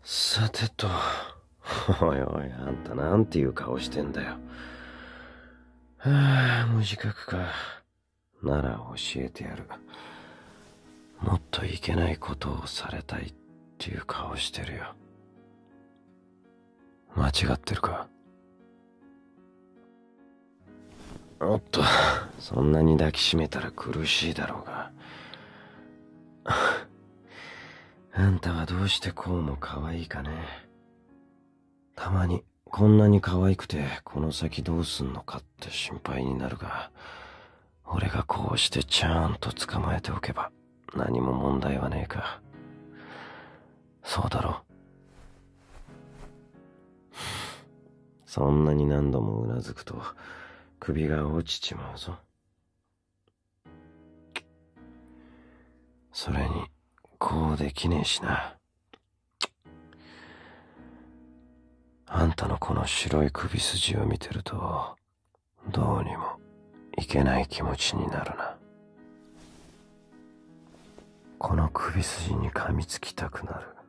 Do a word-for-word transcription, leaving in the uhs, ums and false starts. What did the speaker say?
さてと、おいおい、あんたなんていう顔してんだよ。はあ、無自覚か。なら教えてやる。もっといけないことをされたいっていう顔してるよ。間違ってるか？おっと、そんなに抱きしめたら苦しいだろうが。あんたはどうしてこうも可愛いかね。たまにこんなに可愛くてこの先どうすんのかって心配になるが、俺がこうしてちゃんと捕まえておけば何も問題はねえか。そうだろ？そんなに何度もうなずくと首が落ちちまうぞ。それにこうできねえしな。あんたのこの白い首筋を見てるとどうにもいけない気持ちになるな。この首筋に噛みつきたくなる。